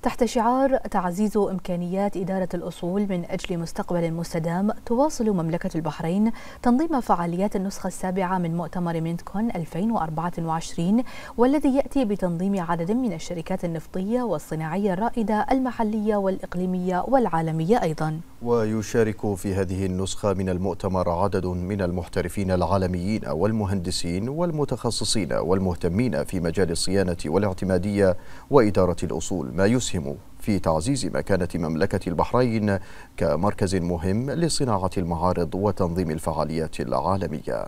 تحت شعار تعزيز إمكانيات إدارة الأصول من أجل مستقبل مستدام، تواصل مملكة البحرين تنظيم فعاليات النسخة السابعة من مؤتمر مينتكون 2024، والذي يأتي بتنظيم عدد من الشركات النفطية والصناعية الرائدة المحلية والإقليمية والعالمية أيضا. ويشارك في هذه النسخة من المؤتمر عدد من المحترفين العالميين والمهندسين والمتخصصين والمهتمين في مجال الصيانة والاعتمادية وإدارة الأصول، ما يسهم في تعزيز مكانة مملكة البحرين كمركز مهم لصناعة المعارض وتنظيم الفعاليات العالمية.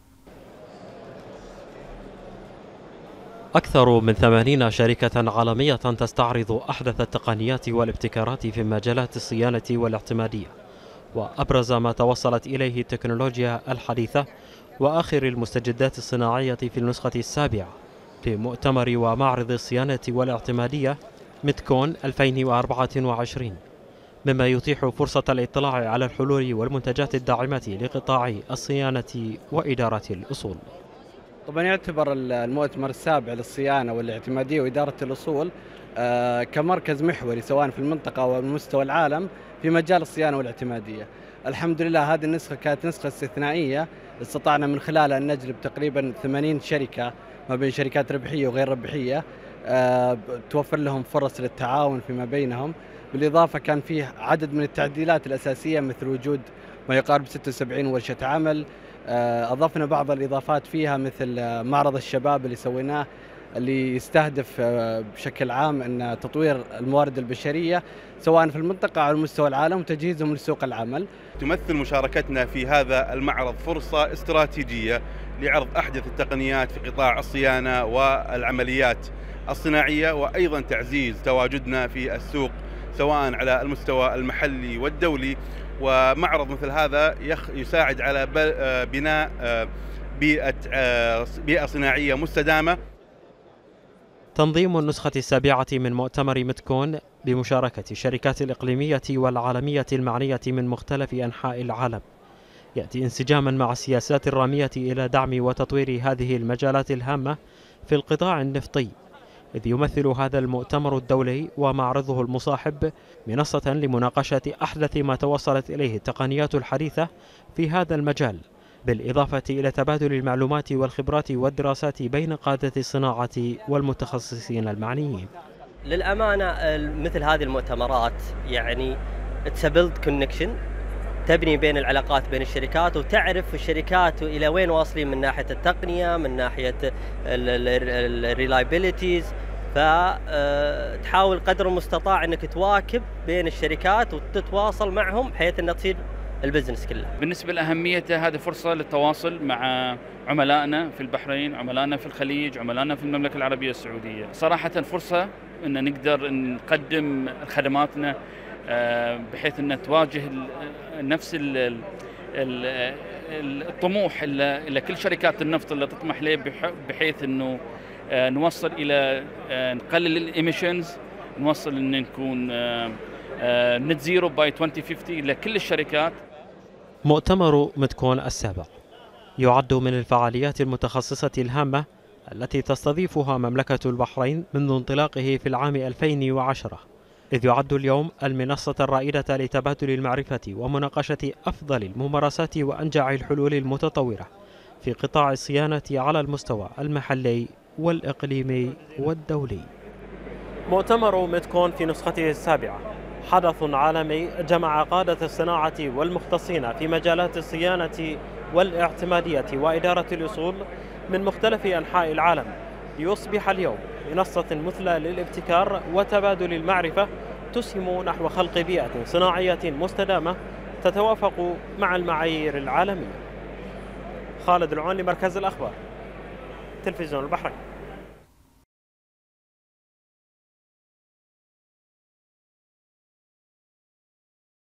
أكثر من 80 شركة عالمية تستعرض أحدث التقنيات والابتكارات في مجالات الصيانة والاعتمادية، وأبرز ما توصلت إليه التكنولوجيا الحديثة وآخر المستجدات الصناعية في النسخة السابعة لمؤتمر ومعرض الصيانة والاعتمادية مينتكون 2024، مما يتيح فرصة الاطلاع على الحلول والمنتجات الداعمة لقطاع الصيانة وإدارة الأصول. طبعا يعتبر المؤتمر السابع للصيانة والاعتمادية وإدارة الأصول كمركز محوري سواء في المنطقة أو مستوى العالم في مجال الصيانة والاعتمادية. الحمد لله هذه النسخة كانت نسخة استثنائية، استطعنا من خلالها أن نجلب تقريبا 80 شركة ما بين شركات ربحية وغير ربحية، توفر لهم فرص للتعاون فيما بينهم. بالإضافة كان فيه عدد من التعديلات الأساسية مثل وجود ما يقارب 76 ورشة عمل. أضفنا بعض الإضافات فيها مثل معرض الشباب اللي سويناه، اللي يستهدف بشكل عام أن تطوير الموارد البشرية سواء في المنطقة أو على مستوى العالم وتجهيزهم لسوق العمل. تمثل مشاركتنا في هذا المعرض فرصة استراتيجية لعرض أحدث التقنيات في قطاع الصيانة والعمليات الصناعية، وأيضا تعزيز تواجدنا في السوق سواء على المستوى المحلي والدولي. ومعرض مثل هذا يساعد على بناء بيئة صناعية مستدامة. تنظيم النسخة السابعة من مؤتمر مينتكون بمشاركة الشركات الإقليمية والعالمية المعنية من مختلف أنحاء العالم يأتي انسجاما مع السياسات الرامية إلى دعم وتطوير هذه المجالات الهامة في القطاع النفطي، إذ يمثل هذا المؤتمر الدولي ومعرضه المصاحب منصة لمناقشة أحدث ما توصلت إليه التقنيات الحديثة في هذا المجال، بالإضافة إلى تبادل المعلومات والخبرات والدراسات بين قادة الصناعة والمتخصصين المعنيين. للأمانة مثل هذه المؤتمرات يعني it's a build connection، تبني بين العلاقات بين الشركات وتعرف الشركات إلى وين واصلين من ناحية التقنية، من ناحية الريلايبيليتيز، فتحاول قدر المستطاع أنك تواكب بين الشركات وتتواصل معهم بحيث أن تصير البزنس كله. بالنسبة لأهميته هذه فرصة للتواصل مع عملائنا في البحرين، عملائنا في الخليج، عملائنا في المملكة العربية السعودية. صراحة فرصة أن نقدر نقدم خدماتنا بحيث أن تواجه نفس الطموح اللي كل شركات النفط اللي تطمح له، بحيث أنه نوصل إلى نقلل الإيميشنز، نوصل أن نكون نت زيرو باي 2050 لكل الشركات. مؤتمر مينتكون السابع يعد من الفعاليات المتخصصة الهامة التي تستضيفها مملكة البحرين منذ انطلاقه في العام 2010، إذ يعد اليوم المنصة الرائدة لتبادل المعرفة ومناقشة أفضل الممارسات وأنجع الحلول المتطورة في قطاع الصيانة على المستوى المحلي والإقليمي والدولي. مؤتمر مينتكون في نسخته السابعة حدث عالمي جمع قادة الصناعة والمختصين في مجالات الصيانة والاعتمادية وإدارة الأصول من مختلف أنحاء العالم، ليصبح اليوم منصة مثلى للابتكار وتبادل المعرفة تسهم نحو خلق بيئة صناعية مستدامة تتوافق مع المعايير العالمية. خالد العون لمركز الأخبار، تلفزيون البحرين.